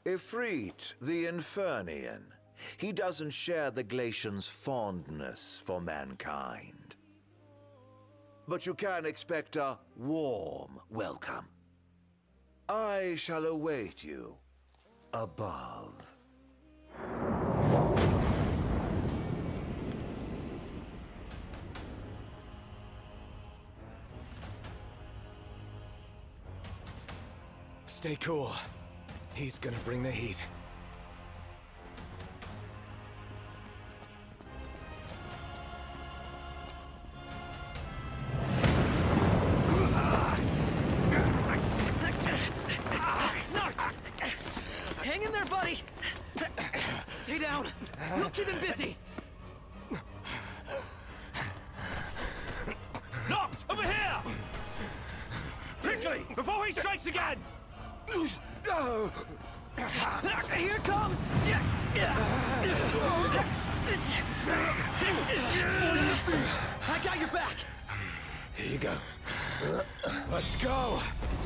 Ifrit, the Infernian. He doesn't share the Glacian's fondness for mankind. But you can expect a warm welcome. I shall await you above. Stay cool. He's gonna bring the heat. Hang in there, buddy! Stay down. We'll keep him busy. Noct, over here! Quickly, before he strikes again! Here comes! I got your back! Here you go. Let's go!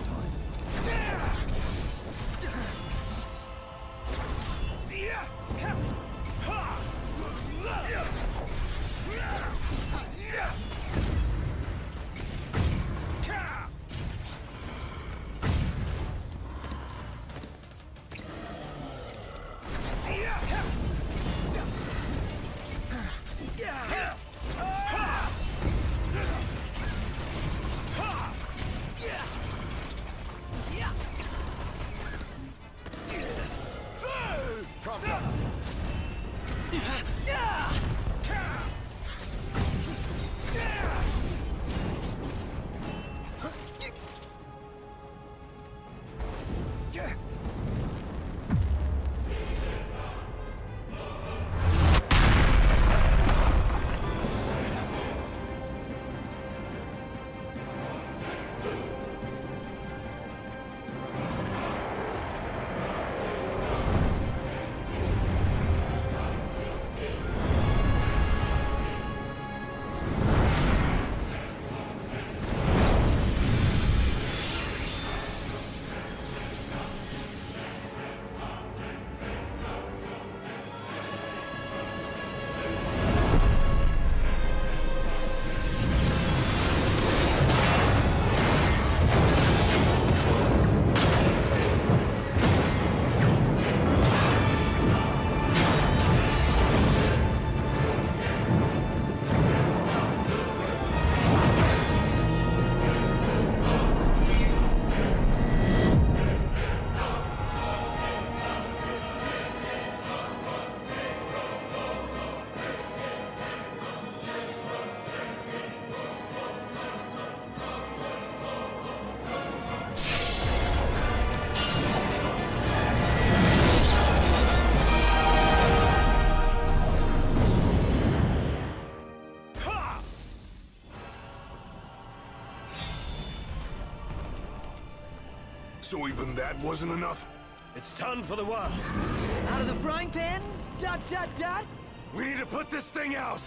So even that wasn't enough? It's time for the worst. Out of the frying pan? Dot, dot, dot? We need to put this thing out!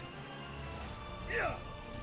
Yeah.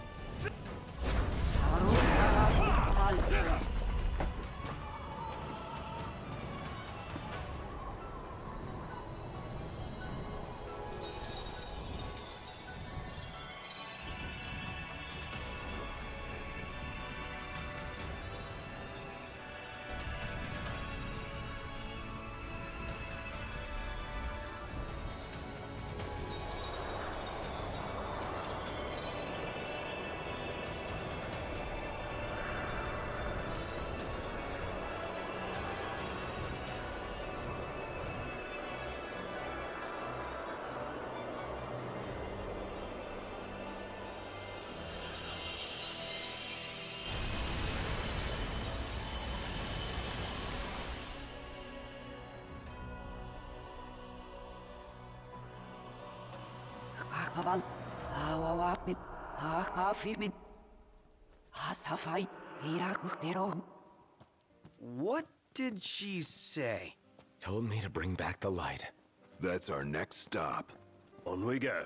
What did she say? Told me to bring back the light. That's our next stop. On we go.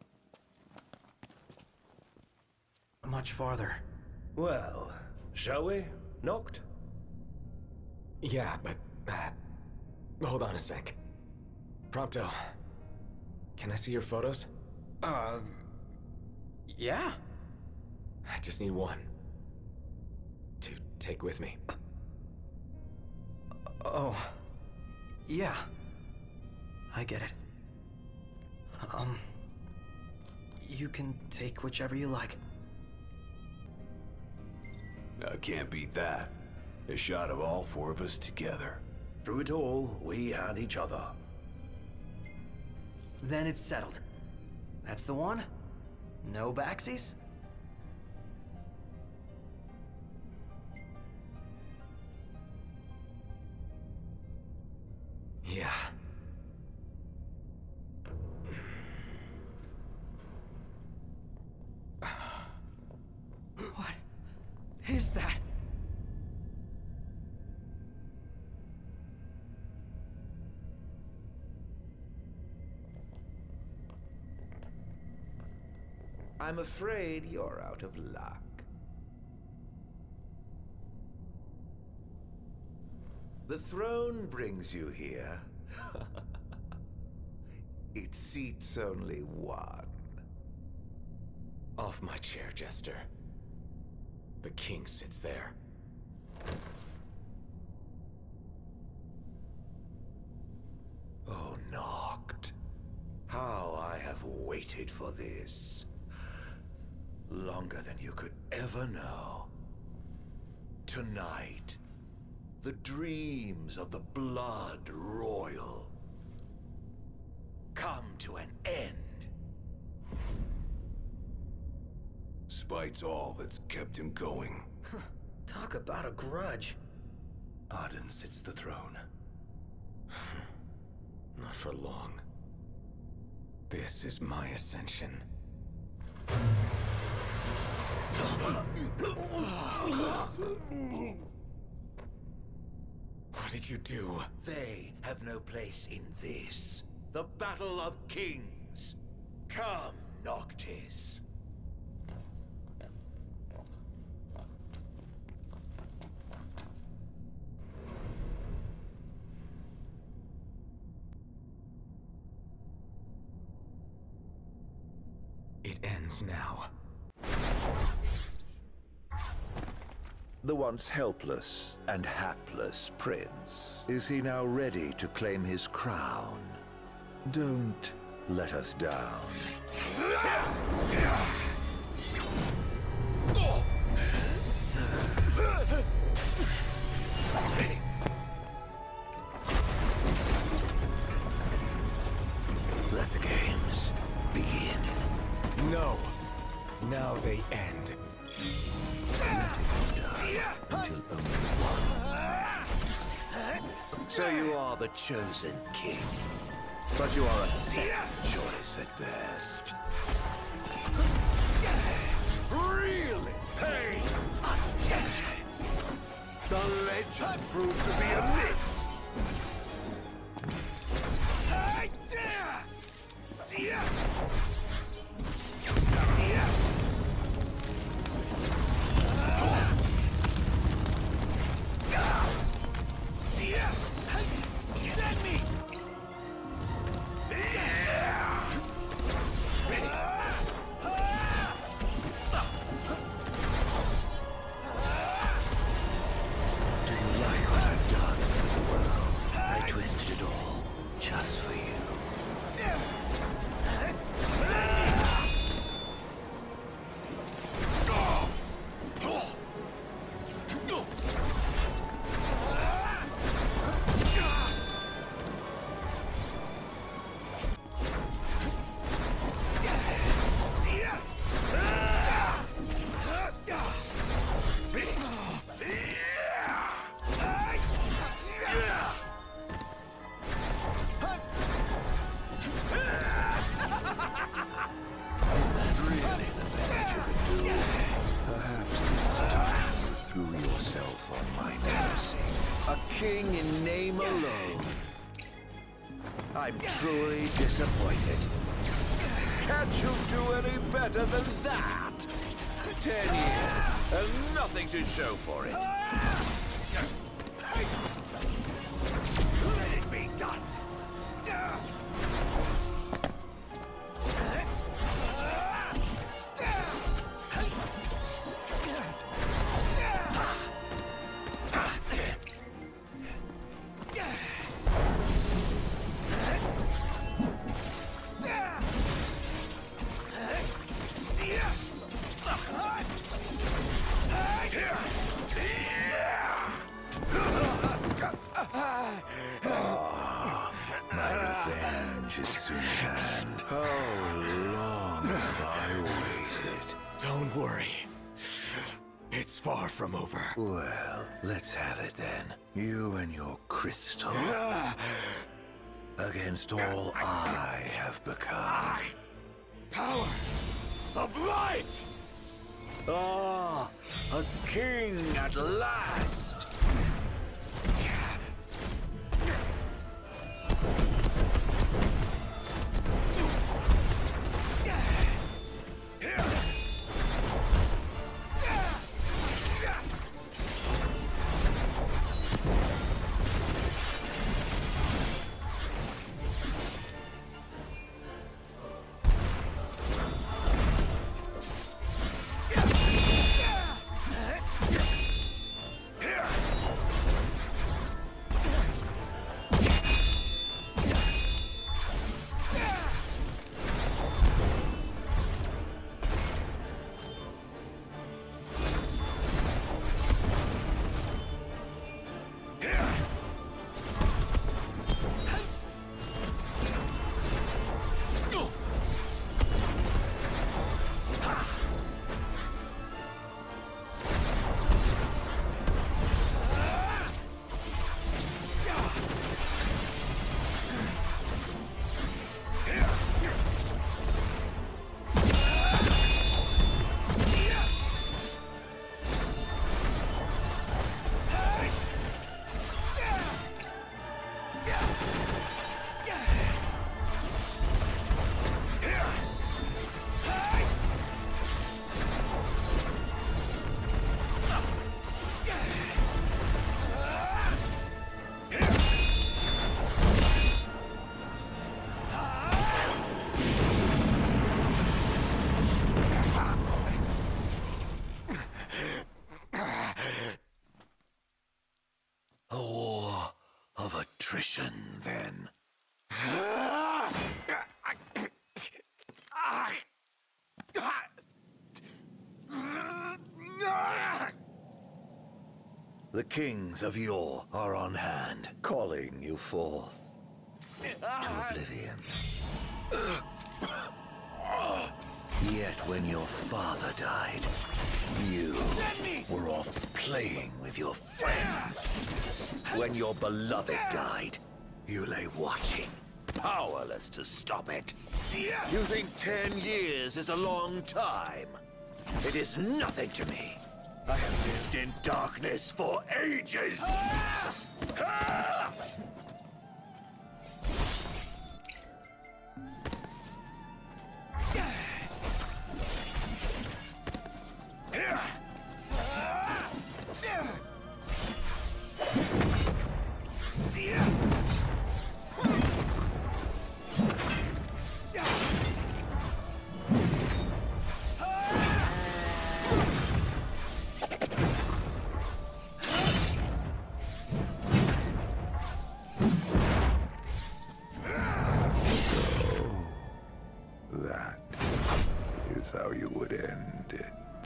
Much farther. Well, shall we, Noct? Yeah, but... Hold on a sec. Prompto, can I see your photos? Yeah. I just need one. To take with me. Oh. Yeah. I get it. You can take whichever you like. I can't beat that. A shot of all four of us together. Through it all, we had each other. Then it's settled. That's the one? No backsies? Yeah. What is that? I'm afraid you're out of luck. The throne brings you here. It seats only one. Off my chair, Jester. The king sits there. Oh, Noct. How I have waited for this. Longer than you could ever know. Tonight, the dreams of the blood royal come to an end. Spite's all that's kept him going. Talk about a grudge. Arden sits the throne. Not for long. This is my ascension. What did you do? They have no place in this. The Battle of Kings. Come, Noctis. It ends now. The once helpless and hapless prince. Is he now ready to claim his crown? Don't let us down. Let the games begin. No. Now they end. Until only one remains. So you are the chosen king. But you are a second choice at best. Really? Pain! Attention! The legend proved to be a myth. King in name alone. I'm truly disappointed. Can't you do any better than that? 10 years and nothing to show for it. Let it be My revenge is soon at hand. How long have I waited? Don't worry. It's far from over. Well, let's have it then. You and your crystal. Against all I have become. Power of light! Ah, a king at last! A war of attrition, then. The kings of yore are on hand, calling you forth to oblivion. Yet when your father died, you were off playing with your friends. When your beloved died, you lay watching, powerless to stop it. You think 10 years is a long time? It is nothing to me. I have lived in darkness for ages. That is how you would end it.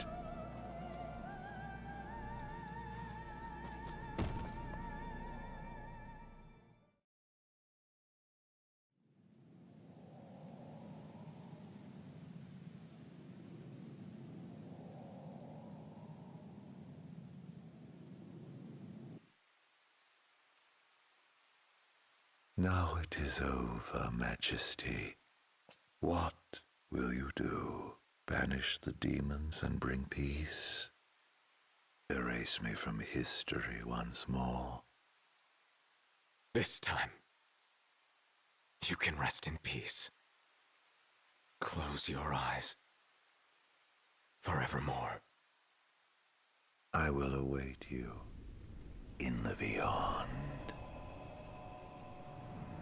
Now it is over, Majesty. What will you do? Banish the demons and bring peace? Erase me from history once more? This time, you can rest in peace. Close your eyes. Forevermore. I will await you in the beyond.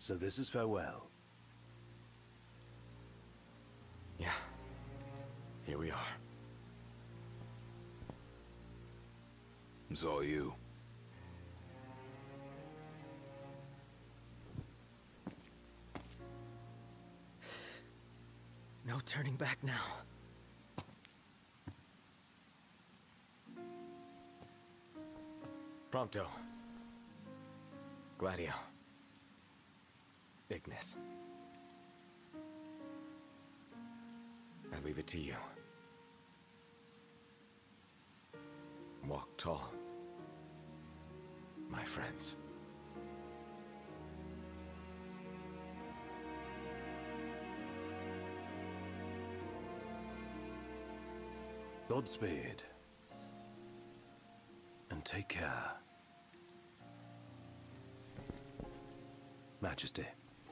So this is farewell. Yeah. Here we are. It's all you. No turning back now. Prompto. Gladio. Ignis. I leave it to you. Walk tall, my friends. Godspeed. And take care. Majesty.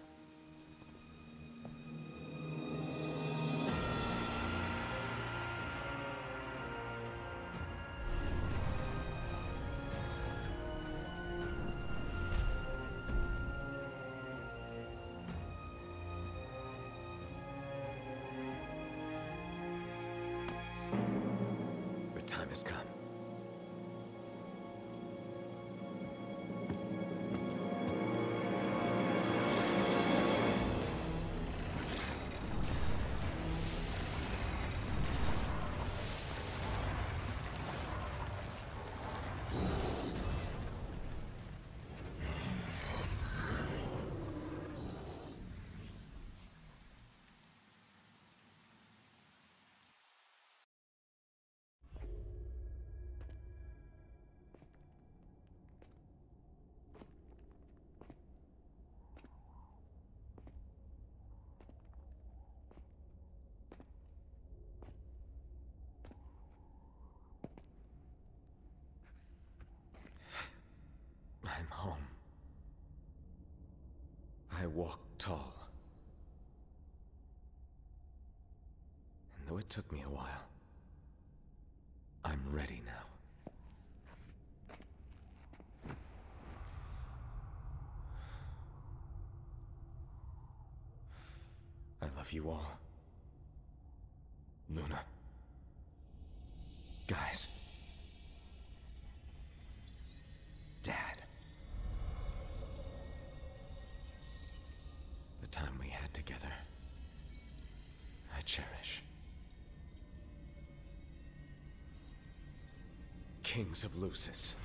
The time has come. I'm home. I walk tall. And though it took me a while, I'm ready now. I love you all. Luna. Guys. Dad. The time we had together, I cherish. Kings of Lucis.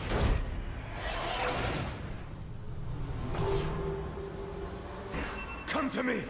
Come to me!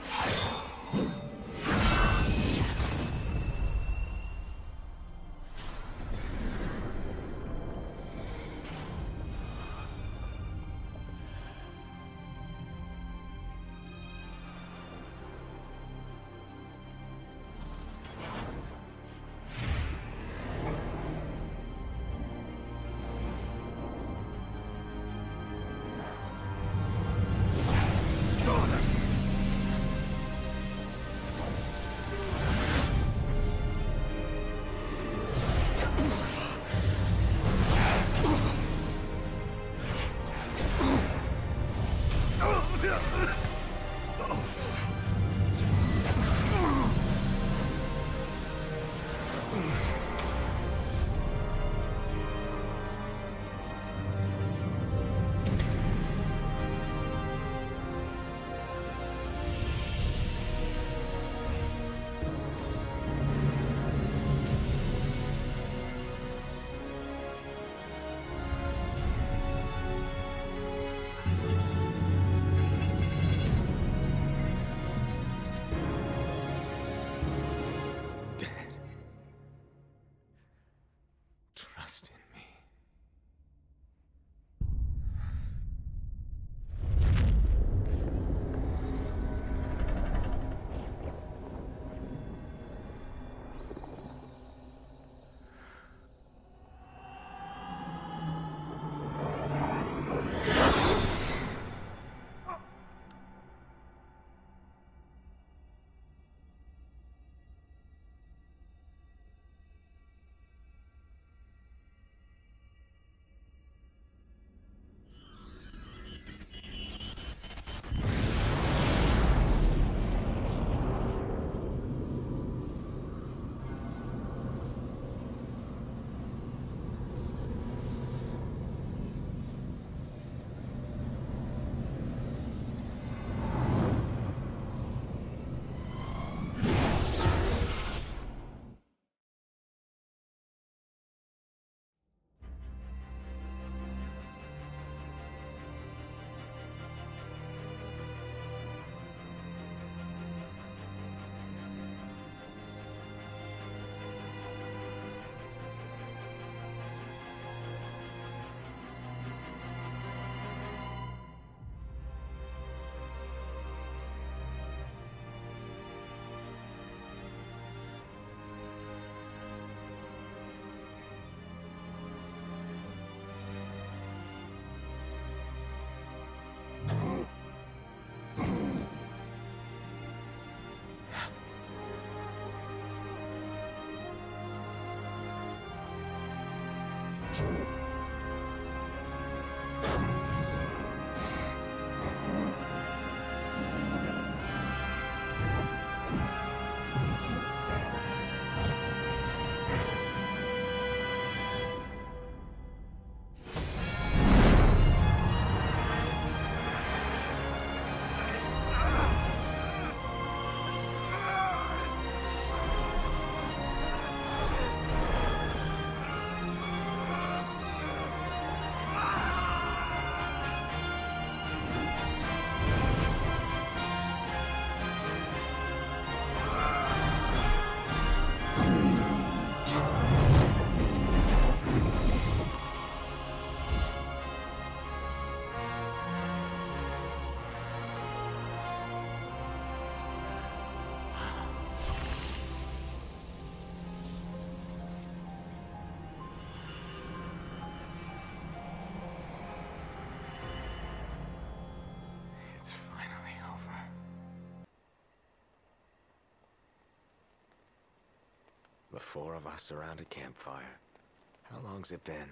4 of us around a campfire. How long's it been?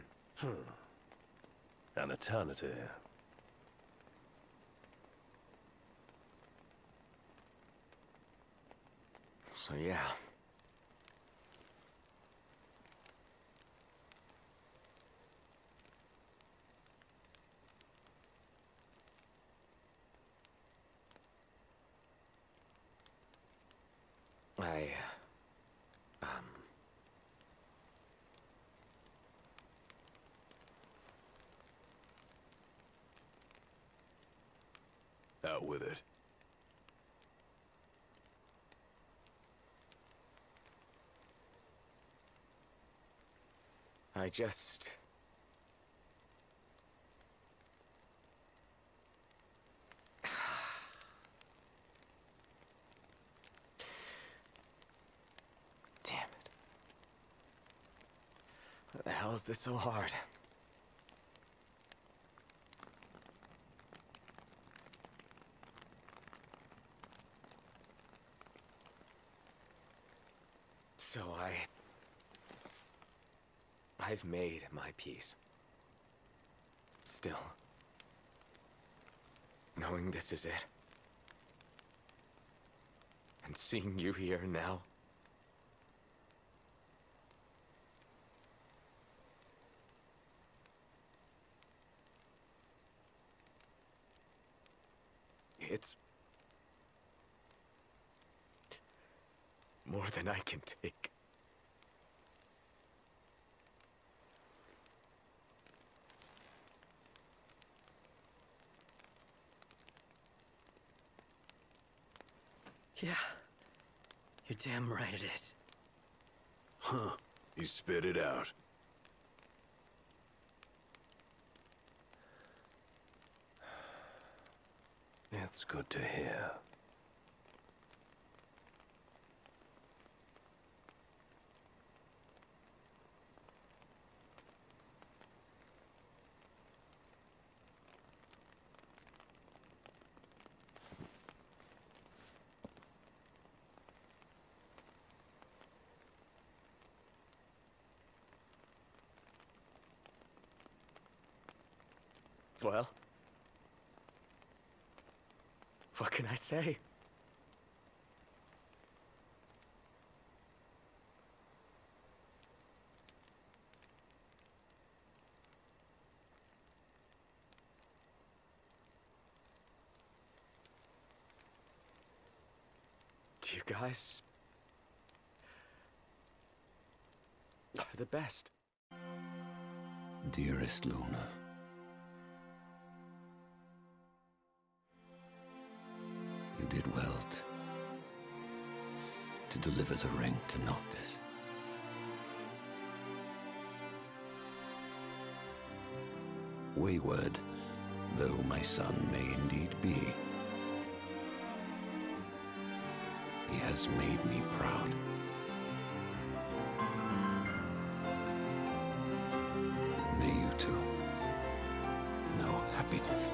An eternity. So yeah. Out with it. I just... Damn it. What the hell is this so hard? So I've made my peace. Still, knowing this is it, and seeing you here now, it's more than I can take. Yeah. You're damn right it is. Huh. He spit it out. It's good to hear. Well, what can I say? You guys are the best. Dearest Luna, you did well to deliver the ring to Noctis. Wayward, though my son may indeed be, he has made me proud. May you too know happiness.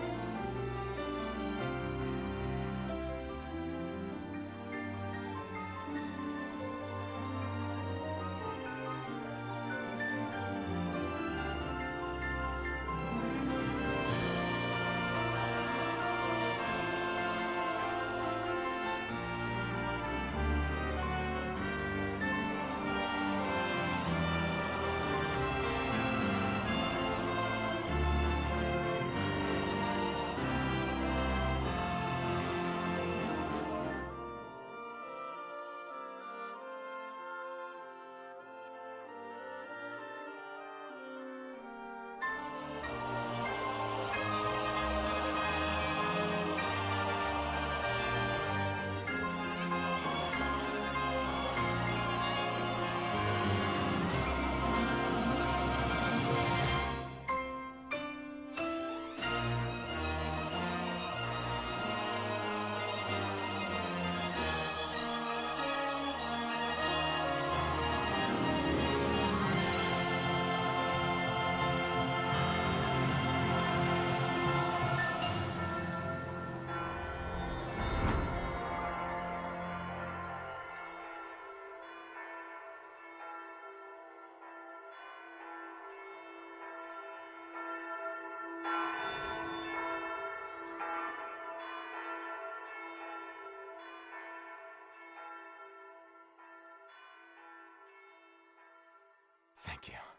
Thank you.